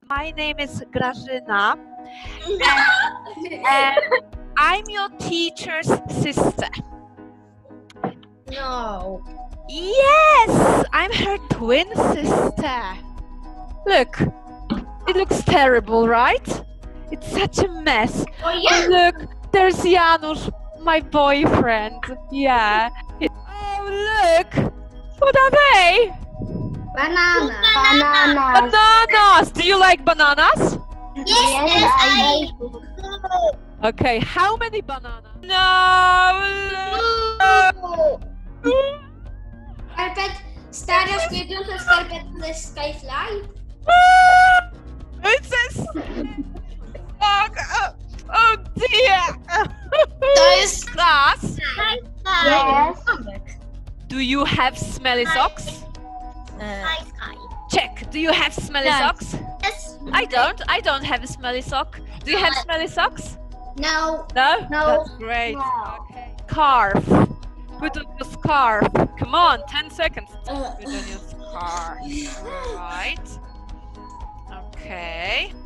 My name is Grażyna, and I'm your teacher's sister. No. Yes, I'm her twin sister. Look, it looks terrible, right? It's such a mess. Oh yeah. Look, there's Janusz, my boyfriend. Yeah. Oh, look. What are they? Banana. Bananas. Do you like bananas? Yes, I do. Okay, how many bananas? No. Stara śniegąca skarpeta ze Skyfly. It says... Oh dear. To jest Class, Yes. do you have smelly socks? Check. Do you have smelly socks? Yes. I don't have a smelly sock. Do you have smelly socks? No. No? No. That's great. No. Okay. Scarf. Put on your scarf. Come on, 10 seconds. Put on your scarf. Right. Okay.